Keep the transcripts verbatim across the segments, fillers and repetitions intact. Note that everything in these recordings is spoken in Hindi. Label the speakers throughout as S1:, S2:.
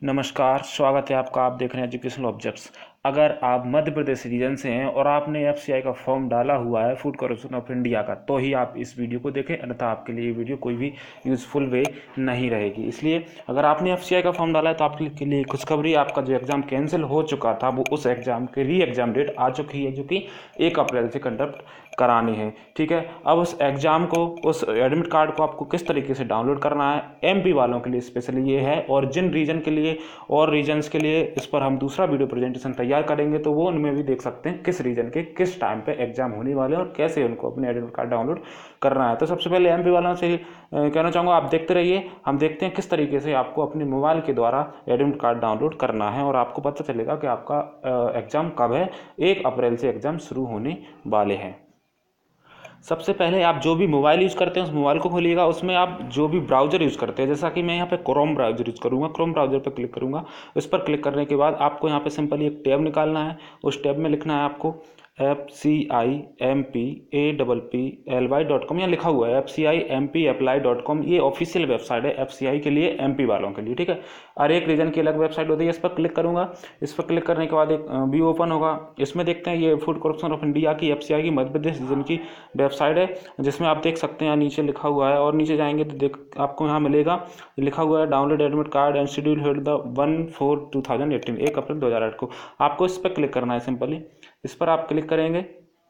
S1: नमस्कार, स्वागत है आपका। आप देख रहे हैं एजुकेशनल ऑब्जेक्ट्स। अगर आप मध्य प्रदेश रीजन से हैं और आपने एफ सी आई का फॉर्म डाला हुआ है फूड कॉरपोरेशन ऑफ इंडिया का, तो ही आप इस वीडियो को देखें, अन्यथा आपके लिए ये वीडियो कोई भी यूज़फुल वे नहीं रहेगी। इसलिए अगर आपने एफ सी आई का फॉर्म डाला है तो आपके लिए खुशखबरी, आपका जो एग्ज़ाम कैंसिल हो चुका था वो उस एग्ज़ाम की री एग्ज़ाम डेट आ चुकी है, जो कि एक अप्रैल से कंडक्ट करानी है। ठीक है, अब उस एग्ज़ाम को, उस एडमिट कार्ड को आपको किस तरीके से डाउनलोड करना है, एमपी वालों के लिए स्पेशली ये है, और जिन रीजन के लिए और रीजन्स के लिए इस पर हम दूसरा वीडियो प्रेजेंटेशन तैयार करेंगे, तो वो उनमें भी देख सकते हैं किस रीजन के किस टाइम पे एग्जाम होने वाले हैं और कैसे उनको अपने एडमिट कार्ड डाउनलोड करना है। तो सबसे पहले एमपी वालों से कहना चाहूँगा, आप देखते रहिए, हम देखते हैं किस तरीके से आपको अपने मोबाइल के द्वारा एडमिट कार्ड डाउनलोड करना है और आपको पता चलेगा कि आपका एग्ज़ाम कब है। एक अप्रैल से एग्ज़ाम शुरू होने वाले हैं। सबसे पहले आप जो भी मोबाइल यूज़ करते हैं उस मोबाइल को खोलिएगा, उसमें आप जो भी ब्राउज़र यूज़ करते हैं, जैसा कि मैं यहाँ पे क्रोम ब्राउज़र यूज़ करूँगा, क्रोम ब्राउज़र पर क्लिक करूँगा। उस पर क्लिक करने के बाद आपको यहाँ पे सिंपली एक टैब निकालना है। उस टैब में लिखना है आपको F C I M P A double P L Y dot com, यहाँ लिखा हुआ है F C I M P apply dot com. ये ऑफिशियल वेबसाइट है एफ सी आई के लिए, एम पी वालों के लिए। ठीक है, और एक रीजन की अलग वेबसाइट होती है। इस पर क्लिक करूँगा। इस पर क्लिक करने के बाद एक व्यू ओपन होगा। इसमें देखते हैं ये फूड कॉरपोरेशन ऑफ इंडिया की, एफ सी आई की मध्य प्रदेश रीजन की वेबसाइट है, जिसमें आप देख सकते हैं नीचे लिखा हुआ है, और नीचे जाएंगे तो देख आपको यहाँ मिलेगा, लिखा हुआ है download admit card and schedule head the one four two thousand eighteen, एक अप्रैल दो हज़ार आठ को। आपको इस पर क्लिक करना है। सिंपली इस पर आप क्लिक करेंगे।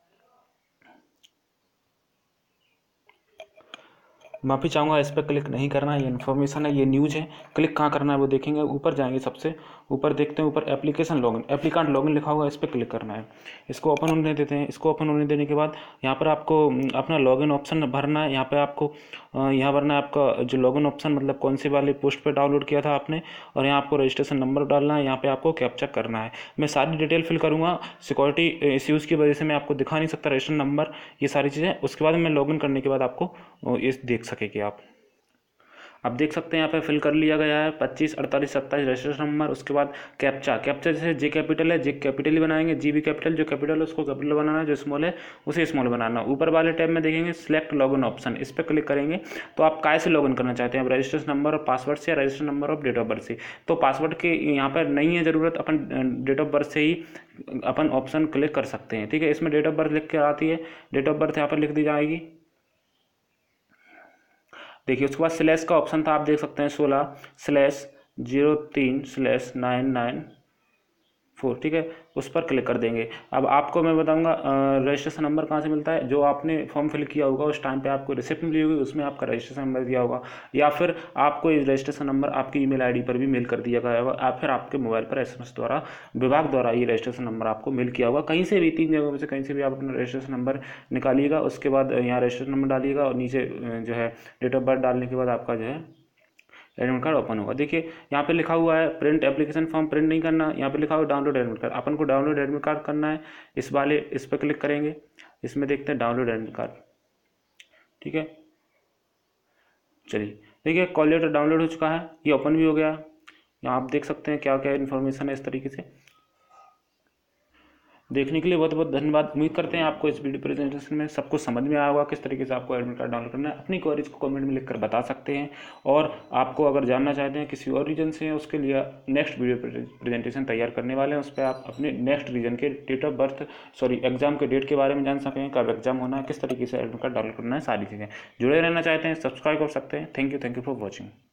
S1: माफ़ी चाहूँगा, इस पर क्लिक नहीं करना है, ये इन्फॉर्मेशन है, ये न्यूज़ है। क्लिक कहाँ करना है वो देखेंगे। ऊपर जाएंगे, सबसे ऊपर देखते हैं, ऊपर एप्लीकेशन लॉगिन, एप्लीकेंट लॉगिन लिखा हुआ है, इस पर क्लिक करना है। इसको ओपन होने देते हैं। इसको ओपन होने देने के बाद यहाँ पर आपको अपना लॉगिन ऑप्शन भरना है। यहाँ पर आपको यहाँ भरना है आपका जो लॉगिन ऑप्शन, मतलब कौन से वाले पोस्ट पर डाउनलोड किया था आपने, और यहाँ आपको रजिस्ट्रेशन नंबर डालना है। यहाँ पर आपको कैप्चा करना है। मैं सारी डिटेल फिल करूँगा, सिक्योरिटी इश्यूज़ की वजह से मैं आपको दिखा नहीं सकता रजिस्ट्रेशन नंबर, ये सारी चीज़ें। उसके बाद मैं लॉगिन करने के बाद आपको ये देख सकेंगे आप। आप देख सकते हैं यहाँ पे फिल कर लिया गया है पच्चीस अड़तालीस सत्ताईस रजिस्ट्रेशन नंबर। उसके बाद कैप्चा, कैप्चा जैसे जे कैपिटल है जे कैपिटल ही बनाएंगे, जी भी कैपिटल, जो कैपिटल है उसको कैपिटल बनाना है, जो स्मॉल है उसे स्मॉल बनाना है। ऊपर वाले टैब में देखेंगे सिलेक्ट लॉगिन ऑप्शन, इस पर क्लिक करेंगे तो आप कैसे लॉगिन करना चाहते हैं, रजिस्ट्रेशन नंबर और पासवर्ड से, या रजिस्ट्रेशन नंबर और डेट ऑफ बर्थ से। तो पासवर्ड की यहाँ पर नहीं है ज़रूरत, अपन डेट ऑफ बर्थ से ही अपन ऑप्शन क्लिक कर सकते हैं। ठीक है, इसमें डेट ऑफ बर्थ लिख कर आती है, डेट ऑफ बर्थ यहाँ पर लिख दी जाएगी। देखिए, उसके बाद स्लैश का ऑप्शन था, आप देख सकते हैं सोलह स्लैश जीरो तीन स्लैश नाइन नाइन फोर। ठीक है, उस पर क्लिक कर देंगे। अब आपको मैं बताऊंगा रजिस्ट्रेशन नंबर कहाँ से मिलता है। जो आपने फॉर्म फिल किया होगा उस टाइम पे आपको रिसिप्ट मिली होगी, उसमें आपका रजिस्ट्रेशन नंबर दिया होगा, या फिर आपको ये रजिस्ट्रेशन नंबर आपकी ईमेल आईडी पर भी मेल कर दिया गया होगा, या फिर आपके मोबाइल पर एसएमएस द्वारा विभाग द्वारा ये रजिस्ट्रेशन नंबर आपको मेल किया होगा। कहीं से भी, तीन जगहों में से कहीं से भी आप अपना रजिस्ट्रेशन नंबर निकालिएगा। उसके बाद यहाँ रजिस्ट्रेशन नंबर डालिएगा और नीचे जो है डेट ऑफ बर्थ डालने के बाद आपका जो है एडमिट कार्ड ओपन होगा। देखिए यहाँ पे लिखा हुआ है प्रिंट एप्लीकेशन फॉर्म, प्रिंट नहीं करना। यहाँ पे लिखा हुआ है डाउनलोड एडमिट कार्ड, अपन को डाउनलोड एडमिट कार्ड करना है। इस वाले इस पर क्लिक करेंगे, इसमें देखते हैं डाउनलोड एडमिट कार्ड। ठीक है, चलिए देखिए कॉल लेटर डाउनलोड हो चुका है, ये ओपन भी हो गया। यहाँ आप देख सकते हैं क्या क्या इन्फॉर्मेशन है। इस तरीके से देखने के लिए बहुत बहुत धन्यवाद। उम्मीद करते हैं आपको इस वीडियो प्रेजेंटेशन में सब कुछ समझ में आया होगा, किस तरीके से आपको एडमिट कार्ड डाउनलोड करना है। अपनी क्वेरीज को कमेंट में लिखकर बता सकते हैं, और आपको अगर जानना चाहते हैं किसी और रीजन से, उसके लिए नेक्स्ट वीडियो प्रेजेंटेशन तैयार करने वाले हैं। उस पर आप अपने नेक्स्ट रीजन के date of birth, sorry exam के डेट के बारे में जान सकें, कब एग्जाम होना है, किस तरीके से एडमिट कार्ड डाउनलोड करना है, सारी चीज़ें। जुड़े रहना चाहते हैं सब्सक्राइब कर सकते हैं। Thank you thank you for watching.